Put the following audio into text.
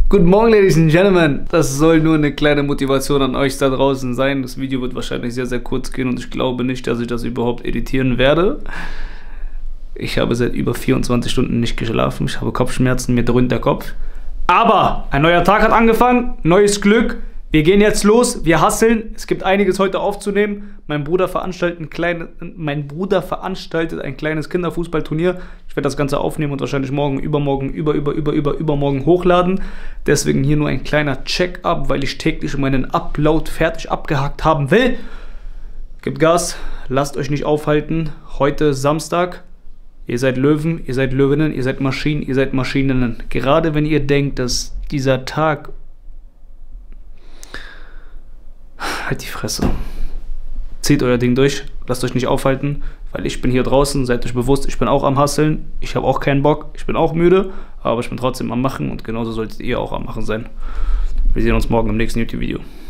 Guten Morgen, Ladies and Gentlemen. Das soll nur eine kleine Motivation an euch da draußen sein. Das Video wird wahrscheinlich sehr, sehr kurz gehen und ich glaube nicht, dass ich das überhaupt editieren werde. Ich habe seit über 24 Stunden nicht geschlafen. Ich habe Kopfschmerzen, mir dröhnt der Kopf. Aber ein neuer Tag hat angefangen, neues Glück. Wir gehen jetzt los, wir hustlen. Es gibt einiges heute aufzunehmen. Mein Bruder veranstaltet ein kleines Kinderfußballturnier. Ich werde das Ganze aufnehmen und wahrscheinlich morgen, übermorgen hochladen. Deswegen hier nur ein kleiner Check-up, weil ich täglich meinen Upload fertig abgehakt haben will. Gebt Gas, lasst euch nicht aufhalten. Heute Samstag. Ihr seid Löwen, ihr seid Löwinnen, ihr seid Maschinen, ihr seid Maschininnen. Gerade wenn ihr denkt, dass dieser Tag... Halt die Fresse. Zieht euer Ding durch, lasst euch nicht aufhalten, weil ich bin hier draußen, seid euch bewusst, ich bin auch am Hustlen, ich habe auch keinen Bock, ich bin auch müde, aber ich bin trotzdem am Machen und genauso solltet ihr auch am Machen sein. Wir sehen uns morgen im nächsten YouTube-Video.